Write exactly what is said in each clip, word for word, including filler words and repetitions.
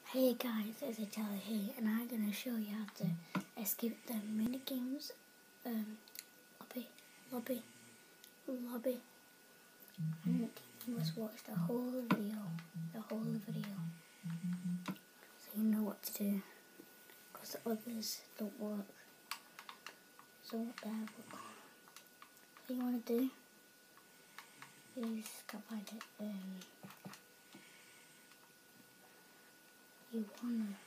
Hey guys, it's Charlie here, and I'm going to show you how to escape the mini games um, lobby, lobby, lobby, and you must watch the whole video, the whole video, so you know what to do, because the others don't work. So what the hell, what you want to do is, can't find it, um, you want to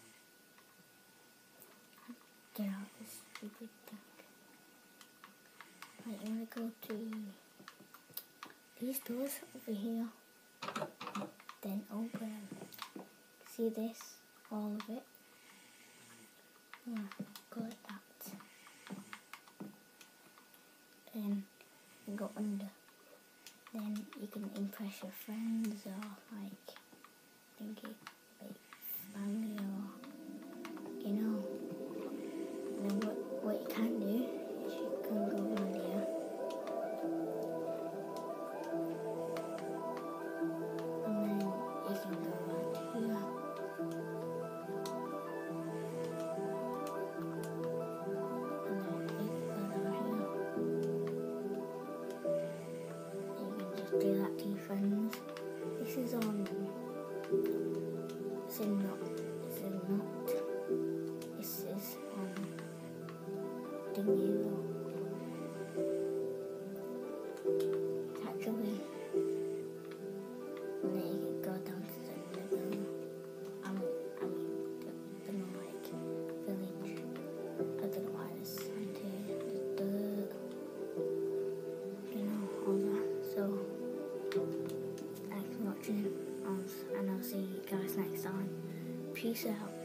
get out this stupid thing. Right, you want to go to these doors over here, then open. See this? All of it. Yeah, go like that. And you go under. Then you can impress your friends or like, think it, like family or, you know. And then what, what you can do is you can go around here. And then you can go around here. And then you can go down here. You can just do that to your friends. This is on, it's in not, it's in not, this is on Dingy though. It's actually, and then you can go down to the middle, I mean, I mean, the, the like, village. I don't know why there's sand here, the dirt, you know, all that. So, thanks for watching, and I'll see you guys next time. Peace out.